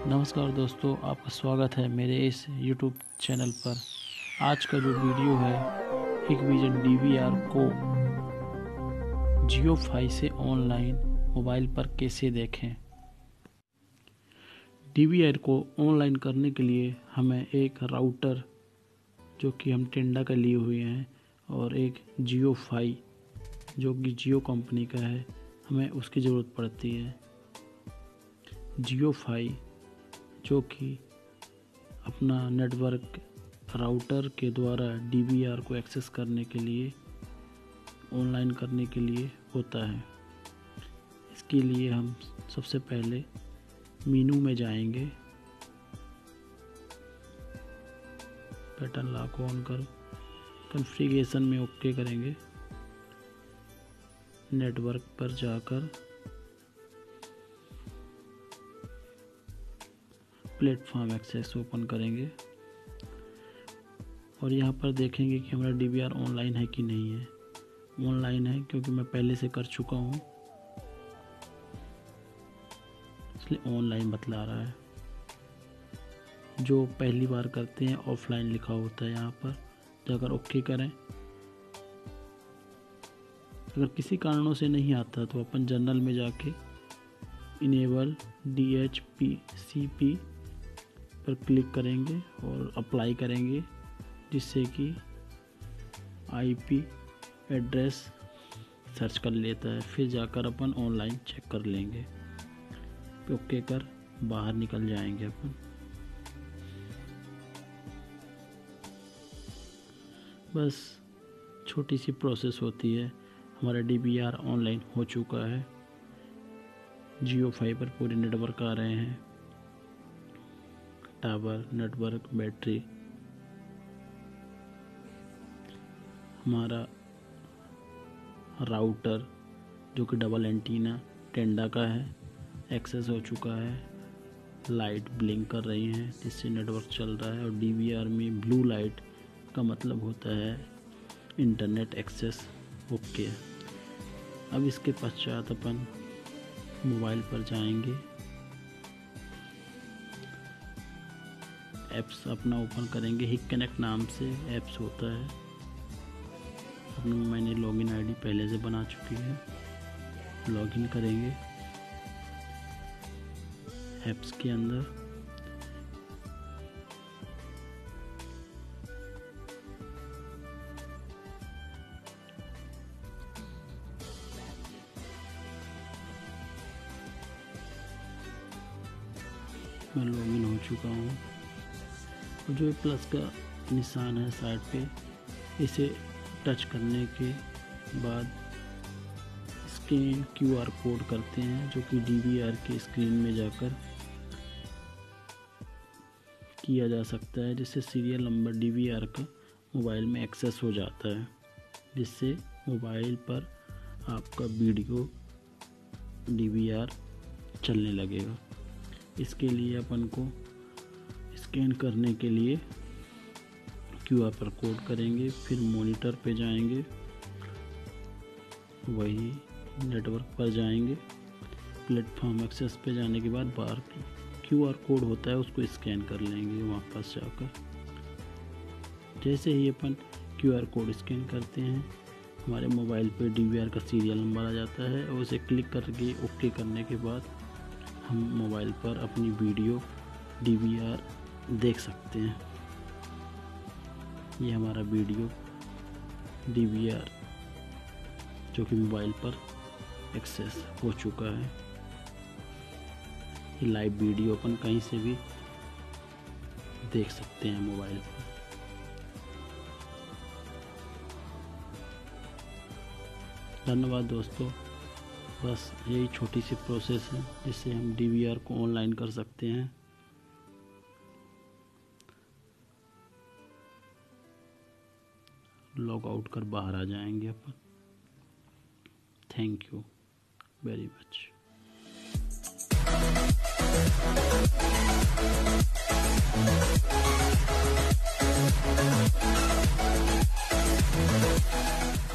नमस्कार दोस्तों, आपका स्वागत है मेरे इस YouTube चैनल पर। आज का जो वीडियो है हिकविजन DVR को jiofi से ऑनलाइन मोबाइल पर कैसे देखें। DVR को ऑनलाइन करने के लिए हमें एक राउटर जो कि हम टेंडा का लिए हुए हैं और एक jiofi जो कि जियो कंपनी का है, हमें उसकी ज़रूरत पड़ती है। jiofi जो कि अपना नेटवर्क राउटर के द्वारा DVR को एक्सेस करने के लिए, ऑनलाइन करने के लिए होता है। इसके लिए हम सबसे पहले मेनू में जाएंगे, पैटर्न लॉक ऑन कर कॉन्फ़िगरेशन में ओके करेंगे। नेटवर्क पर जाकर प्लेटफॉर्म एक्सेस ओपन करेंगे और यहाँ पर देखेंगे कि हमारा DVR ऑनलाइन है कि नहीं है। ऑनलाइन है क्योंकि मैं पहले से कर चुका हूँ, इसलिए ऑनलाइन बतला रहा है। जो पहली बार करते हैं ऑफलाइन लिखा होता है, यहाँ पर जाकर ओके करें। अगर किसी कारणों से नहीं आता तो अपन जनरल में जाके इनेबल DHCP पर क्लिक करेंगे और अप्लाई करेंगे, जिससे कि IP एड्रेस सर्च कर लेता है। फिर जाकर अपन ऑनलाइन चेक कर लेंगे। ओके कर बाहर निकल जाएंगे अपन। बस छोटी सी प्रोसेस होती है। हमारा DVR ऑनलाइन हो चुका है। jiofi पर पूरे नेटवर्क आ रहे हैं, टावर, नेटवर्क, बैटरी। हमारा राउटर जो कि डबल एंटीना टेंडा का है, एक्सेस हो चुका है। लाइट ब्लिंक कर रही हैं जिससे नेटवर्क चल रहा है और DVR में ब्लू लाइट का मतलब होता है इंटरनेट एक्सेस ओके। अब इसके पश्चात अपन मोबाइल पर जाएंगे, ऐप्स अपना ओपन करेंगे। हिक कनेक्ट नाम से ऐप्स होता है। अपना मैंने लॉगिन आईडी पहले से बना चुकी है। लॉगिन करेंगे ऐप्स के अंदर। मैं लॉगिन हो चुका हूँ। और जो प्लस का निशान है साइड पे, इसे टच करने के बाद स्कैन QR कोड करते हैं, जो कि DVR के स्क्रीन में जाकर किया जा सकता है, जिससे सीरियल नंबर DVR का मोबाइल में एक्सेस हो जाता है, जिससे मोबाइल पर आपका वीडियो DVR चलने लगेगा। इसके लिए अपन को स्कैन करने के लिए QR पर कोड करेंगे, फिर मॉनिटर पे जाएंगे, वही नेटवर्क पर जाएंगे। प्लेटफॉर्म एक्सेस पे जाने के बाद बाहर QR कोड होता है, उसको स्कैन कर लेंगे वापस जाकर। जैसे ही अपन QR कोड स्कैन करते हैं, हमारे मोबाइल पे DVR का सीरियल नंबर आ जाता है और उसे क्लिक करके ओके करने के बाद हम मोबाइल पर अपनी वीडियो DVR देख सकते हैं। ये हमारा वीडियो DVR जो कि मोबाइल पर एक्सेस हो चुका है। ये लाइव वीडियो अपन कहीं से भी देख सकते हैं मोबाइल पर। धन्यवाद दोस्तों। बस यही छोटी सी प्रोसेस है जिससे हम DVR को ऑनलाइन कर सकते हैं। लॉग आउट कर बाहर आ जाएंगे अपन। Thank you very much.